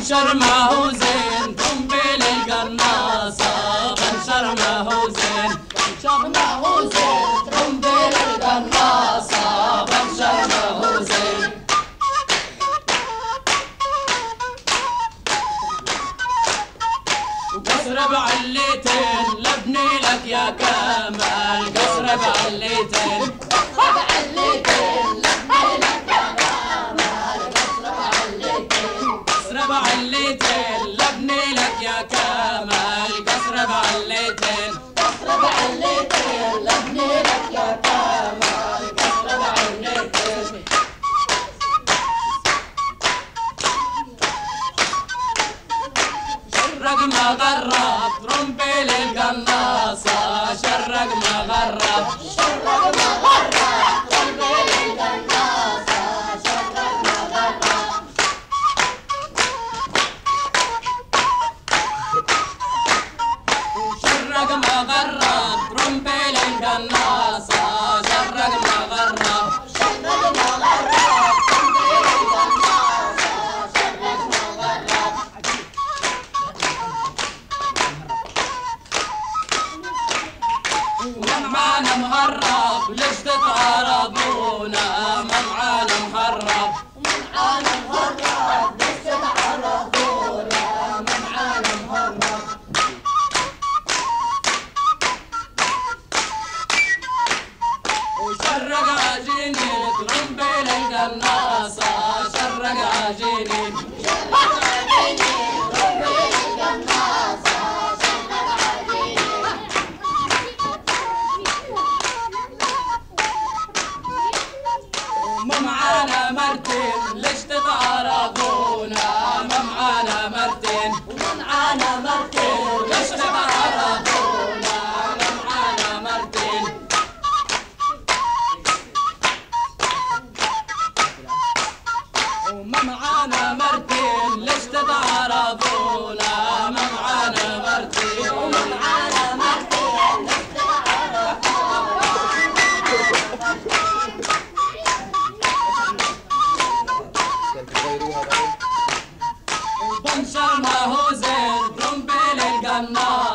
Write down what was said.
بنشر ما هو زين قنبل القناصة بنشر ما هو زين بنشر ما هو زين قنبل القناصة بنشر ما هو زين قصر بعليتين لبني لك يا كمال قصر بعليتين بعليتين لبني لك يا كمال قصر بعليتين قصر بعليتين لبني لك يا كمال قصر بعليتين شرق ما غرب رمبيل القناصة شرق ما غرب شرق ما غرب رمبيل القناصة شرق ما غرب شرق ما غرب رمبيل القناصة شرق ما غرب شرق ما غرب رمبيل القناصة شرق ما غرب ومعانا مهرب ليش تتعرضونا معانا مهرب معانا مهرب ليش تتعرضونا معانا مهرب وشرق عجيني ترمبيل القناصة شرق عجيني شرق عجيني ترمبيل القناصة شرق عجيني ما معانا مرتين ليش تتعرضونا ما معانا مرتين ما معانا مرتين ليش تتعرضونا ما معانا مرتين وما معانا مرتين ليش تتعرضونا ما معانا مرتين وما معانا مرتين ليش تتعرضونا بنشر ما هو زين رمبيل القناصة